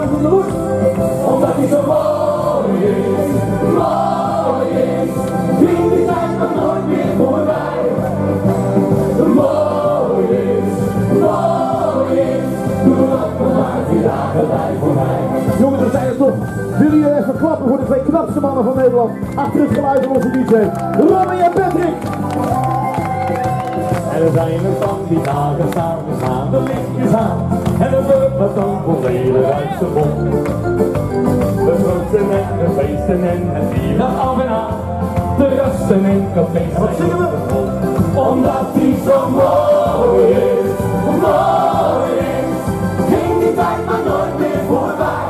van de Loes. Omdat hij zo mooi is, mooi is. Ging die tijd nog nooit meer voorbij. Mooi is, mooi is. Doe dat nog maar 4 dagen bij voor mij. Jongens, we zijn er toch. Willen jullie even klappen voor de 2 knapste mannen van Nederland? Achter het geluid van onze DJ, Robbie en Patrick. En er zijn er van die dagen samen gaan de lichtjes aan. En er wordt wat dan volledig uit zijn mond. We groeten en we feesten en het vieren af en aan. De rusten in cafés En wat zingen we? Omdat die zo mooi is, mooi is. Ging die tijd maar nooit meer voorbij.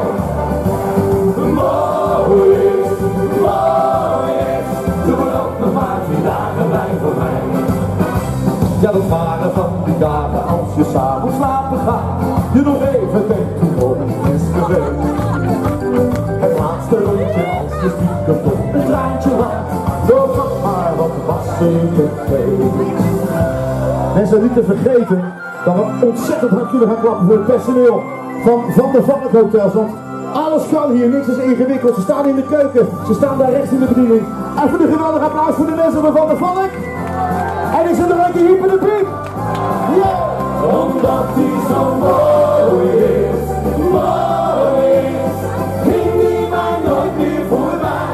Mooi is, mooi is. Doe er ook nog maar 4 dagen bij voor mij. Ja, dat waren van die dagen als je samen slapen gaat. Je nog even denkt hoe mooi het is geweest. Het laatste rondje als je stiekem toch een traantje laat. Door maar wat was in je feest. Mensen, niet te vergeten dat we ontzettend hard kunnen gaan klappen voor het personeel van de Valk Hotels. Want alles kan hier, niks is ingewikkeld. Ze staan in de keuken, ze staan daar rechts in de bediening. Even een geweldig applaus voor de mensen van de Valk. En is er nog een keer hyper de piep? Ja! Omdat hij zo mooi is, mooi is. Ging die mij nooit meer voorbij.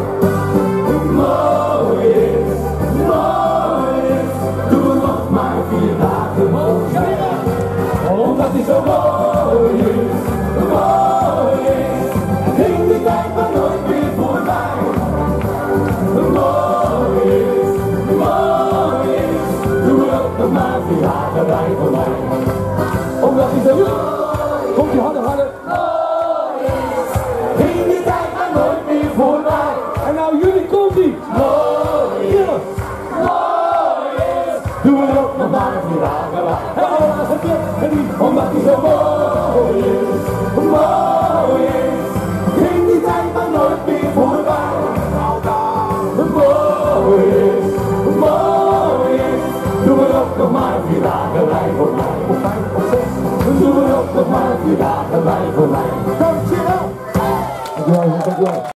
Mooi is, mooi is. Doe er nog maar 4 dagen mooi. Omdat hij zo mooi is, mooi is. Ging die tijd maar nooit meer voorbij. Mooi is, mooi is. Doe er ook nog maar 4 dagen bij voor mij. Omdat hij zo mooi, Komt je harder, harder. mooi is. Ging die tijd maar nooit meer voorbij. En nou jullie, komt ie. Mooi is, mooi is. Doe er ook nog maar 4 dagen bij. En de laatste keer. En die. Omdat hij zo mooi is, mooi is. Ging die tijd maar nooit meer voorbij. Mooi is, mooi is. Doe er ook nog maar 4 dagen bij voor mij. Doe er ook nog maar 4 dagen bij voor mij.